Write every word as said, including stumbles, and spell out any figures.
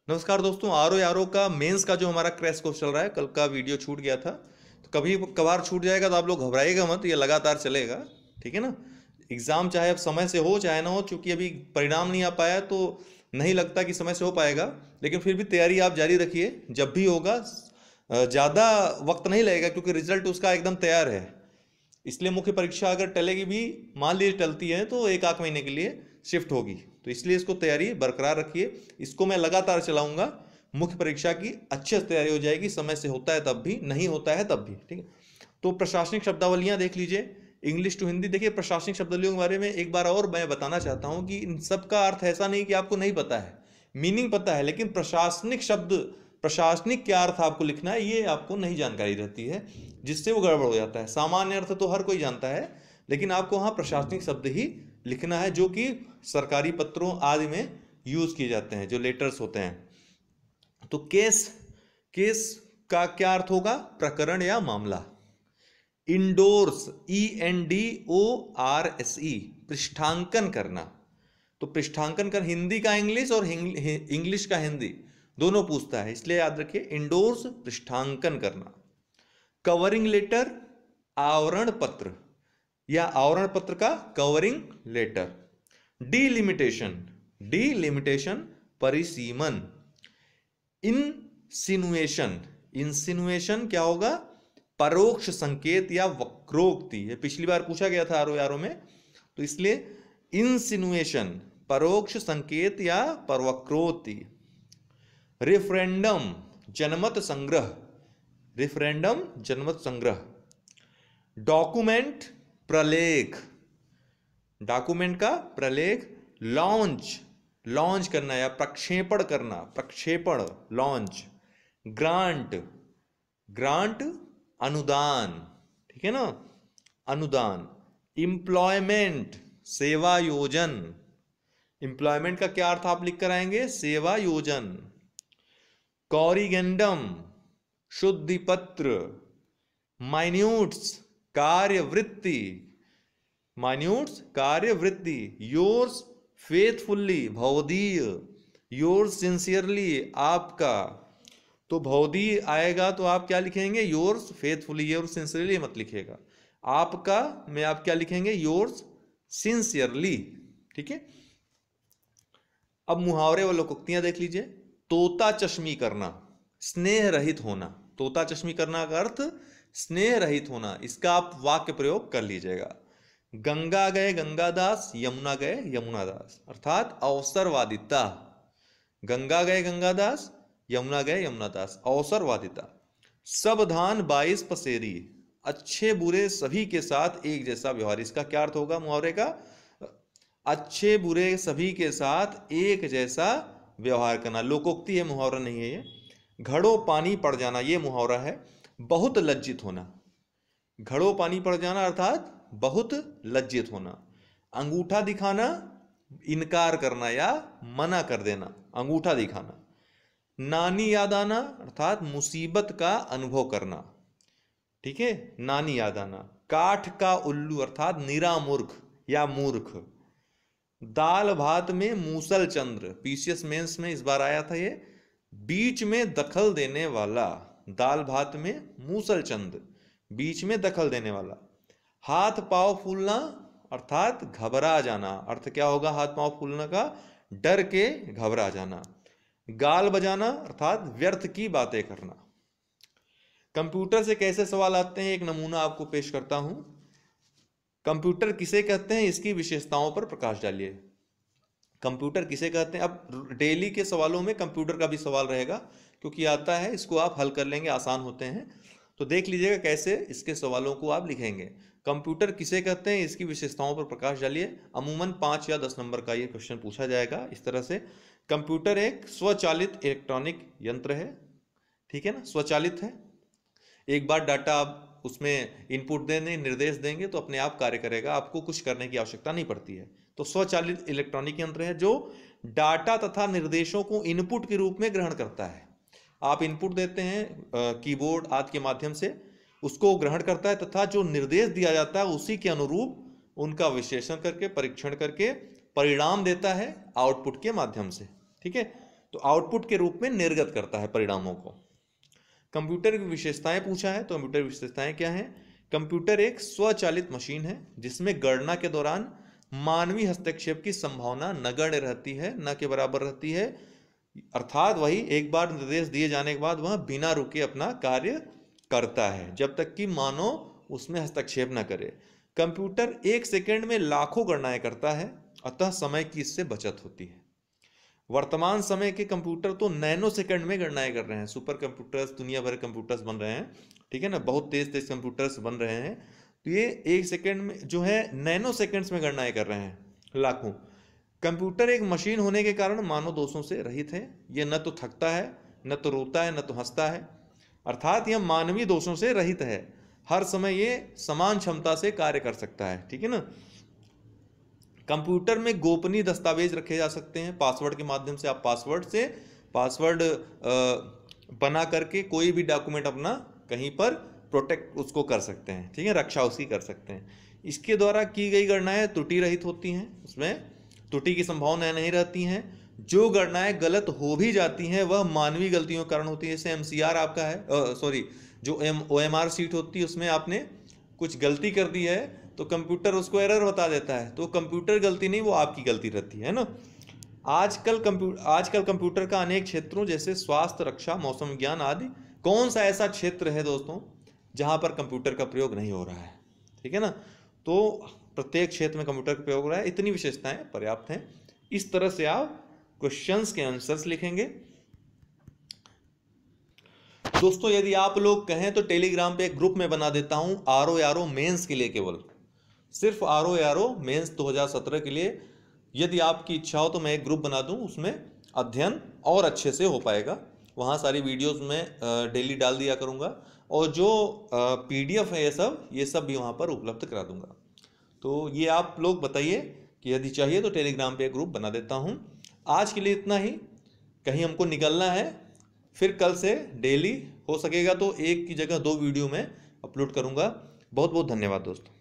नमस्कार दोस्तों, are O R ओ का मेंस का जो हमारा क्रैश कोर्स चल रहा है, कल का वीडियो छूट गया था। तो कभी कभार छूट जाएगा तो आप लोग घबराइएगा मत, ये लगातार चलेगा। ठीक है ना। एग्ज़ाम चाहे अब समय से हो चाहे ना हो, चूंकि अभी परिणाम नहीं आ पाया तो नहीं लगता कि समय से हो पाएगा, लेकिन फिर भी तैयारी आप जारी रखिए। जब भी होगा ज़्यादा वक्त नहीं लगेगा, क्योंकि रिजल्ट उसका एकदम तैयार है। इसलिए मुख्य परीक्षा अगर टलेगी भी, मान लीजिए टलती है, तो एक आध महीने के लिए शिफ्ट होगी। तो इसलिए इसको तैयारी बरकरार रखिए, इसको मैं लगातार चलाऊंगा। मुख्य परीक्षा की अच्छे से तैयारी हो जाएगी, समय से होता है तब भी, नहीं होता है तब भी। ठीक है। तो प्रशासनिक शब्दावलियां देख लीजिए, इंग्लिश टू हिंदी। देखिए, प्रशासनिक शब्दावलियों के बारे में एक बार और मैं बताना चाहता हूं कि इन सब का अर्थ ऐसा नहीं कि आपको नहीं पता है, मीनिंग पता है, लेकिन प्रशासनिक शब्द, प्रशासनिक क्या अर्थ आपको लिखना है, ये आपको नहीं जानकारी रहती है, जिससे वो गड़बड़ हो जाता है। सामान्य अर्थ तो हर कोई जानता है, लेकिन आपको वहाँ प्रशासनिक शब्द ही लिखना है, जो कि सरकारी पत्रों आदि में यूज किए जाते हैं, जो लेटर्स होते हैं। तो केस, केस का क्या अर्थ होगा? प्रकरण या मामला। Endorse, E N D O R S E, पृष्ठांकन करना। तो पृष्ठांकन कर हिंदी का इंग्लिश और इंग्लिश का हिंदी दोनों पूछता है, इसलिए याद रखिए, इंडोर्स पृष्ठांकन करना। कवरिंग लेटर, आवरण पत्र या आवरण पत्र का कवरिंग लेटर। डीलिमिटेशन, डीलिमिटेशन परिसीमन। इंसिनुएशन, इंसिनुएशन क्या होगा? परोक्ष संकेत या वक्रोक्ति। ये पिछली बार पूछा गया था आर ओ आर ओ में, तो इसलिए इंसिनुएशन परोक्ष संकेत या परवक्रोक्ति। रेफरेंडम, जनमत संग्रह, रेफरेंडम जनमत संग्रह। डॉक्यूमेंट, प्रलेख, डॉक्यूमेंट का प्रलेख। लॉन्च, लॉन्च करना या प्रक्षेपण करना, प्रक्षेपण, लॉन्च। ग्रांट, ग्रांट अनुदान, ठीक है ना, अनुदान। एम्प्लॉयमेंट, सेवा योजन, एम्प्लॉयमेंट का क्या अर्थ आप लिख कर आएंगे? सेवा योजन। कॉरिगेंडम, शुद्धि पत्र। माइन्यूट्स, कार्यवृत्ति, माइन्यूट्स कार्यवृत्ति। योर्स फेथफुल्ली, भवदीय। योर्स सिंसियरली, आपका। तो भवदीय आएगा तो आप क्या लिखेंगे? Yours faithfully. योर्स सिंसियरली मत लिखिएगा, आपका में आप क्या लिखेंगे? Yours sincerely. ठीक है। अब मुहावरे व लोकोक्तियां देख लीजिए। तोता चश्मी करना, स्नेह रहित होना। तोता चश्मी करना का अर्थ स्नेह रहित होना, इसका आप वाक्य प्रयोग कर लीजिएगा। गंगा गए गंगादास, यमुना गए यमुनादास, अर्थात अवसरवादिता। गंगा गए गंगादास, यमुना गए यमुनादास, अवसरवादिता। सावधान बाईस पसेरी, अच्छे बुरे सभी के साथ एक जैसा व्यवहार। इसका क्या अर्थ होगा मुहावरे का? अच्छे बुरे सभी के साथ एक जैसा व्यवहार करना। लोकोक्ति है, मुहावरा नहीं है ये। घड़ों पानी पड़ जाना, ये मुहावरा है। बहुत लज्जित होना, घड़ों पानी पड़ जाना अर्थात बहुत लज्जित होना। अंगूठा दिखाना, इनकार करना या मना कर देना, अंगूठा दिखाना। नानी याद आना अर्थात मुसीबत का अनुभव करना। ठीक है, नानी याद आना। काठ का उल्लू अर्थात निरा मूर्ख या मूर्ख। दाल भात में मूसल चंद्र, पीसीएस मेंस में इस बार आया था ये। बीच में दखल देने वाला, दाल भात में मूसल चंद्र, बीच में दखल देने वाला। हाथ पांव फूलना अर्थात घबरा जाना। अर्थ क्या होगा हाथ पांव फूलने का? डर के घबरा जाना। गाल बजाना अर्थात व्यर्थ की बातें करना। कंप्यूटर से कैसे सवाल आते हैं, एक नमूना आपको पेश करता हूं। कंप्यूटर किसे कहते हैं, इसकी विशेषताओं पर प्रकाश डालिए। कंप्यूटर किसे कहते हैं? अब डेली के सवालों में कंप्यूटर का भी सवाल रहेगा, क्योंकि आता है, इसको आप हल कर लेंगे, आसान होते हैं। तो देख लीजिएगा कैसे इसके सवालों को आप लिखेंगे। कंप्यूटर किसे कहते हैं, इसकी विशेषताओं पर प्रकाश डालिए। अमूमन पाँच या दस नंबर का ये क्वेश्चन पूछा जाएगा इस तरह से। कंप्यूटर एक स्वचालित इलेक्ट्रॉनिक यंत्र है, ठीक है ना, स्वचालित है। एक बार डाटा आप उसमें इनपुट देंगे, निर्देश देंगे तो अपने आप कार्य करेगा, आपको कुछ करने की आवश्यकता नहीं पड़ती है। तो स्वचालित इलेक्ट्रॉनिक यंत्र है जो डाटा तथा निर्देशों को इनपुट के रूप में ग्रहण करता है। आप इनपुट देते हैं कीबोर्ड आदि के माध्यम से, उसको ग्रहण करता है तथा जो निर्देश दिया जाता है उसी के अनुरूप उनका विश्लेषण करके, परीक्षण करके परिणाम देता है आउटपुट के माध्यम से। ठीक है, तो आउटपुट के रूप में निर्गत करता है परिणामों को। कंप्यूटर की विशेषताएं पूछा है, तो कंप्यूटर की विशेषताएं क्या हैं? कंप्यूटर एक स्वचालित मशीन है जिसमें गणना के दौरान मानवीय हस्तक्षेप की संभावना नगण्य रहती है, न के बराबर रहती है। अर्थात वही एक बार निर्देश दिए जाने के बाद वह बिना रुके अपना कार्य करता है जब तक कि मानव उसमें हस्तक्षेप न करे। कंप्यूटर एक सेकंड में लाखों गणनाएं करता है, अतः समय की इससे बचत होती है। वर्तमान समय के कंप्यूटर तो नैनो सेकंड में गणनाएं कर रहे हैं। सुपर कंप्यूटर्स, दुनिया भर कंप्यूटर्स बन रहे हैं, ठीक है ना, बहुत तेज तेज कंप्यूटर्स बन रहे हैं। तो ये एक सेकंड में जो है नैनो सेकंड्स में गणनाएं कर रहे हैं, लाखों। कंप्यूटर एक मशीन होने के कारण मानव दोषों से रहित है। ये न तो थकता है, न तो रोता है, न तो हंसता है, अर्थात यह मानवीय दोषों से रहित है। हर समय ये समान क्षमता से कार्य कर सकता है, ठीक है ना। कंप्यूटर में गोपनीय दस्तावेज रखे जा सकते हैं। पासवर्ड के माध्यम से आप पासवर्ड से पासवर्ड बना करके कोई भी डॉक्यूमेंट अपना कहीं पर प्रोटेक्ट उसको कर सकते हैं, ठीक है, रक्षा उसकी कर सकते हैं। इसके द्वारा की गई गणनाएं त्रुटि रहित होती हैं, उसमें त्रुटि की संभावनाएं नहीं रहती हैं। जो गणनाएं गलत हो भी जाती हैं वह मानवीय गलतियों के कारण होती है। जैसे एमसीआर आपका है, सॉरी जो एम ओएमआर सीट होती है उसमें आपने कुछ गलती कर दी है तो कंप्यूटर उसको एरर बता देता है, तो कंप्यूटर गलती नहीं, वो आपकी गलती रहती है ना। आजकल कंप्यूटर आजकल कंप्यूटर का अनेक क्षेत्रों जैसे स्वास्थ्य, रक्षा, मौसम विज्ञान आदि, कौन सा ऐसा क्षेत्र है दोस्तों जहां पर कंप्यूटर का प्रयोग नहीं हो रहा है, ठीक है ना। तो प्रत्येक क्षेत्र में कंप्यूटर का प्रयोग हो रहा है। इतनी विशेषताएं पर्याप्त हैं। इस तरह से आप क्वेश्चंस के आंसर्स लिखेंगे। दोस्तों यदि आप लोग कहें तो टेलीग्राम पे एक ग्रुप में बना देता हूं R O R O mains के लिए, केवल सिर्फ R O R O mains दो हज़ार सत्रह के लिए। यदि आपकी इच्छा हो तो मैं एक ग्रुप बना दूं, उसमें अध्ययन और अच्छे से हो पाएगा। वहाँ सारी वीडियोस में डेली डाल दिया करूँगा और जो पीडीएफ है ये सब ये सब भी वहाँ पर उपलब्ध करा दूँगा। तो ये आप लोग बताइए कि यदि चाहिए तो टेलीग्राम पे एक ग्रुप बना देता हूँ। आज के लिए इतना ही, कहीं हमको निकलना है, फिर कल से डेली हो सकेगा तो एक की जगह दो वीडियो में अपलोड करूँगा। बहुत बहुत धन्यवाद दोस्तों।